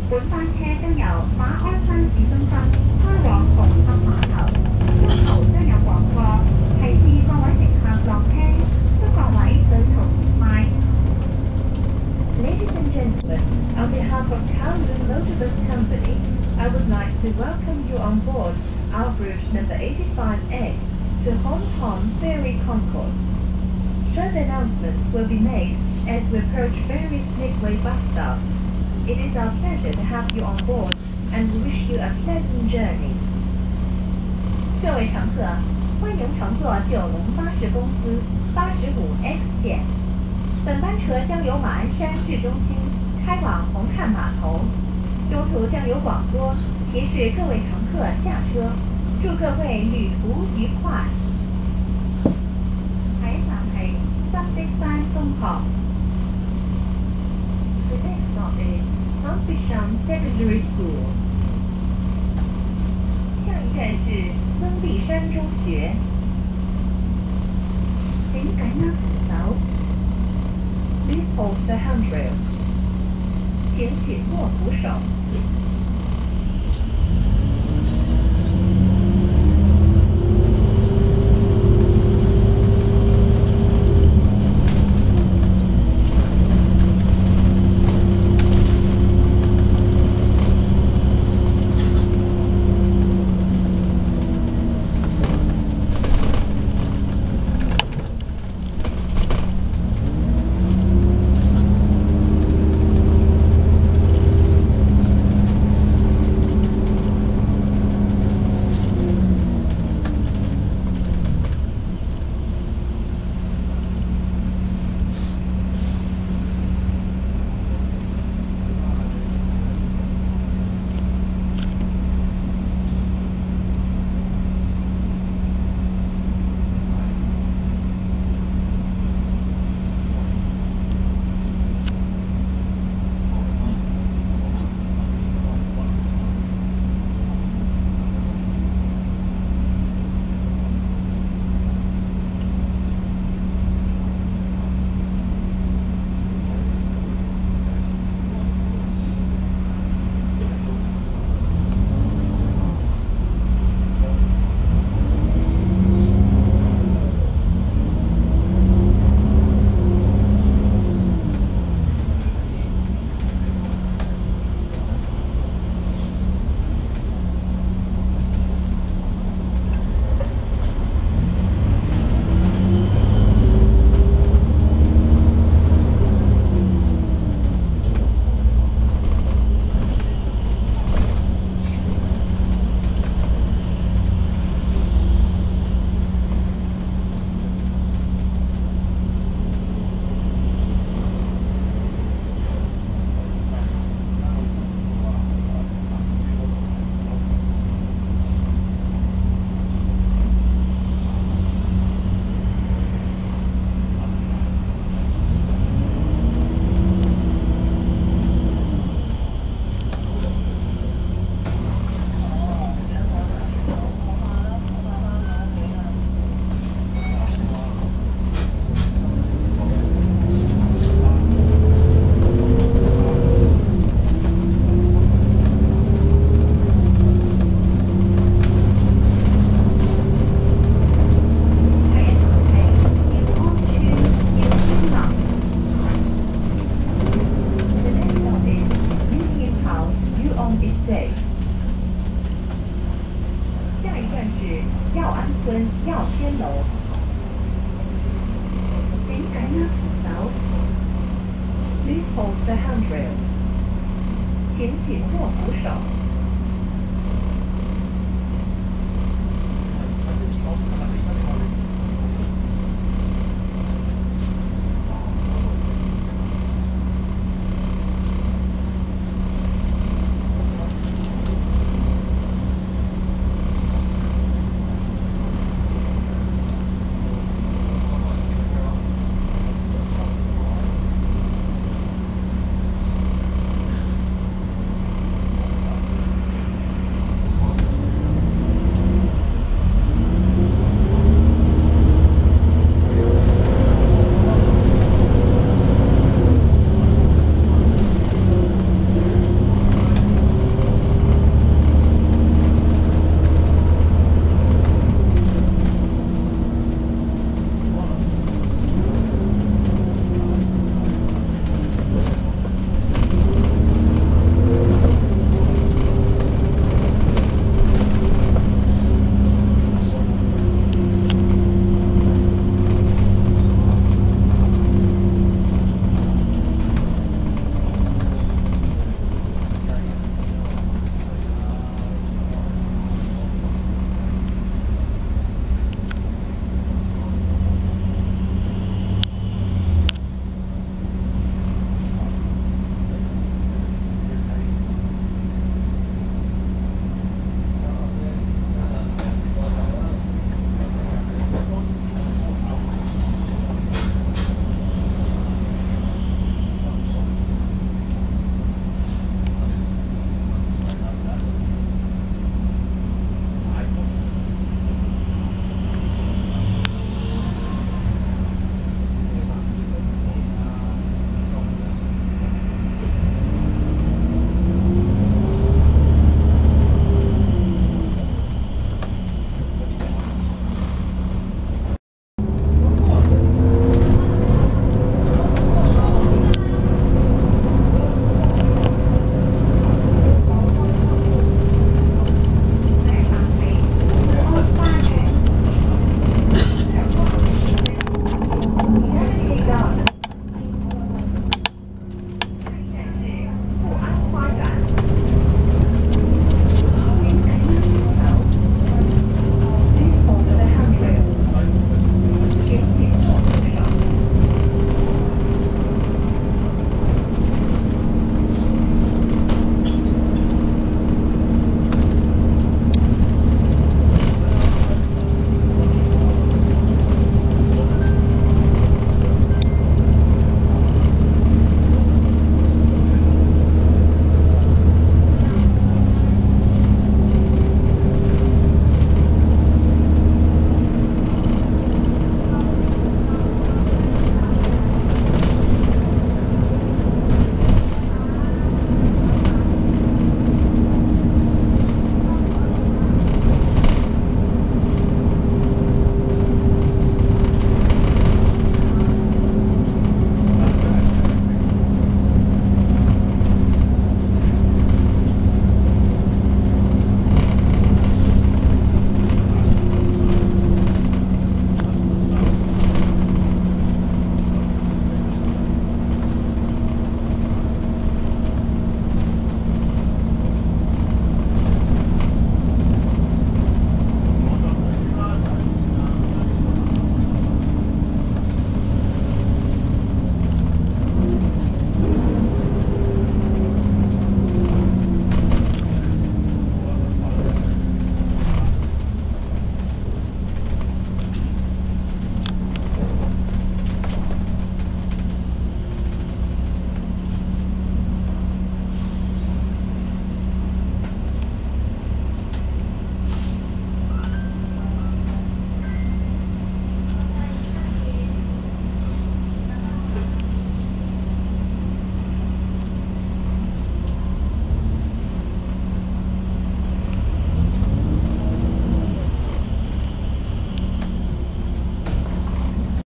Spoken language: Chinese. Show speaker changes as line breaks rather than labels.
本班車將由馬鞍山市中心開往紅磡碼頭，中途將有廣播，提示各位乘客落車，祝各位旅途愉快。Ladies and gentlemen, on behalf of Kowloon Motor Bus Company, I would like to welcome you on board our route number 85A to Hong Kong Ferry Concourse. Further announcements will be made as we approach various Midway bus stops. It is our pleasure to have you on board and we wish you a pleasant journey. 各位乘客，欢迎乘坐九龙巴士公司85X 线。本班车将由马鞍山市中心开往红磡码头，中途将有广播提示各位乘客下车，祝各位旅途愉快。下一站係北璧山中學。The next stop is Humpisham Secondary School. 下一站是曾璧山中學。請緊握扶手。Please hold the handrail. 请紧握扶手。Please hold the handrail. 请紧握扶手。